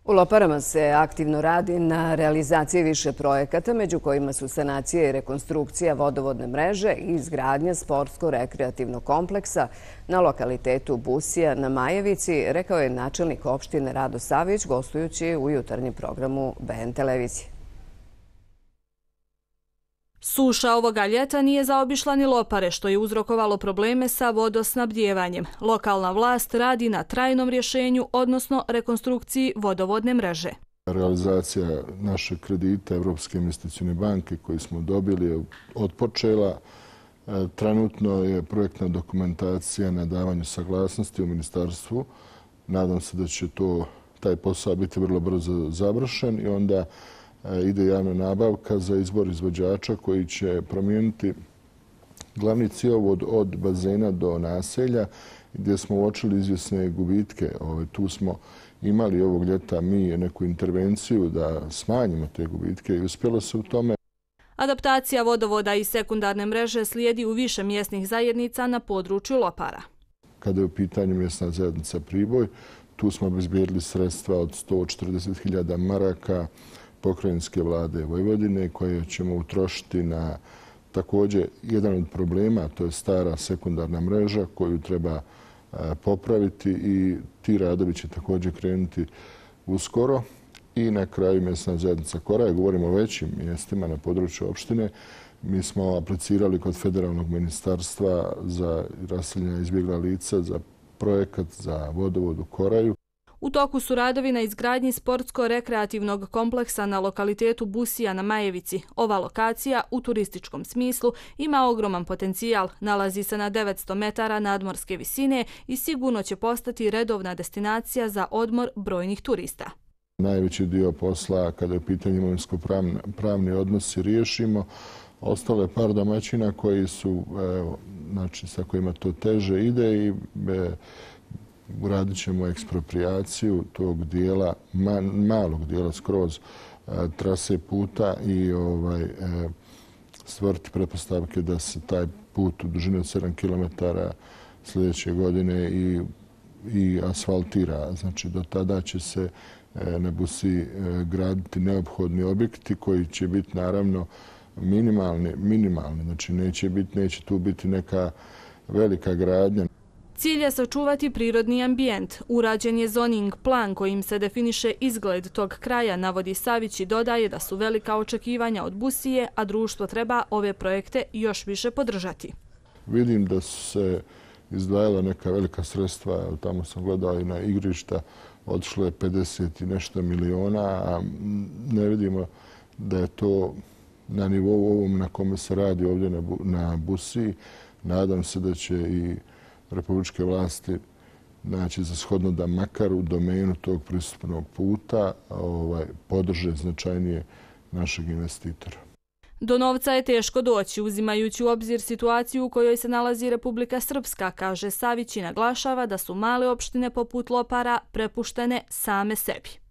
U Loparama se aktivno radi na realizaciji više projekata, među kojima su sanacija i rekonstrukcija vodovodne mreže i izgradnja sportsko-rekreativnog kompleksa na lokalitetu Busija na Majevici, rekao je načelnik opštine Rado Savić, gostujući u jutarnjem programu BN televizije. Suša ovoga ljeta nije zaobišla ni Lopare, što je uzrokovalo probleme sa vodosnabdjevanjem. Lokalna vlast radi na trajnom rješenju, odnosno rekonstrukciji vodovodne mreže. Realizacija našeg kredita Evropske investicione banke koji smo dobili je otpočela. Trenutno je projektna dokumentacija na davanju saglasnosti u ministarstvu. Nadam se da će taj posao biti vrlo brzo završen i onda ide javna nabavka za izbor izvođača koji će promijeniti glavni cjevovod od bazena do naselja gdje smo uočili izvjesne gubitke. Tu smo imali ovog ljeta mi neku intervenciju da smanjimo te gubitke i uspjelo se u tome. Adaptacija vodovoda i sekundarne mreže slijedi u više mjesnih zajednica na području Lopara. Kada je u pitanju mjesna zajednica Priboj, tu smo obezbijedili sredstva od 140.000 maraka pokrajinske vlade Vojvodine koje ćemo utrošiti na također jedan od problema, to je stara sekundarna mreža koju treba popraviti i ti radovi će također krenuti uskoro. I na kraju mjesna zajednica Koraj, govorimo o većim mjestima na području opštine. Mi smo aplicirali kod Federalnog ministarstva za raseljena izbjegla lica za projekat za vodovod u Koraju. U toku su radovi na izgradnji sportsko-rekreativnog kompleksa na lokalitetu Busija na Majevici. Ova lokacija u turističkom smislu ima ogroman potencijal, nalazi se na 900 metara nadmorske visine i sigurno će postati redovna destinacija za odmor brojnih turista. Najveći dio posla kada je u pitanju imovinsko-pravni odnosi riješimo. Ostalo je par domaćina koji su, sa kojima to teže ide i uradit ćemo eksproprijaciju tog dijela, malog dijela skroz trase puta i stvoriti pretpostavke da se taj put u dužini od 7 km sljedeće godine i asfaltira. Znači, do tada će se na Busiji graditi neophodni objekti koji će biti naravno minimalni. Znači, neće tu biti neka velika gradnja. Cilj je sačuvati prirodni ambijent. Urađen je zoning plan kojim se definiše izgled tog kraja, navodi Savić i dodaje da su velika očekivanja od Busije, a društvo treba ove projekte još više podržati. Vidim da su se izdvajala neka velika sredstva, tamo sam gledao i na igrišta, otišlo je 50 i nešto miliona, a ne vidimo da je to na nivou ovom na kome se radi ovdje na Busiji. Nadam se da će i republičke vlasti naći za shodno da makar u domenu tog pristupnog puta podrže značajnije našeg investitora. Do novca je teško doći, uzimajući u obzir situaciju u kojoj se nalazi Republika Srpska, kaže Savić i naglašava da su male opštine poput Lopara prepuštene same sebi.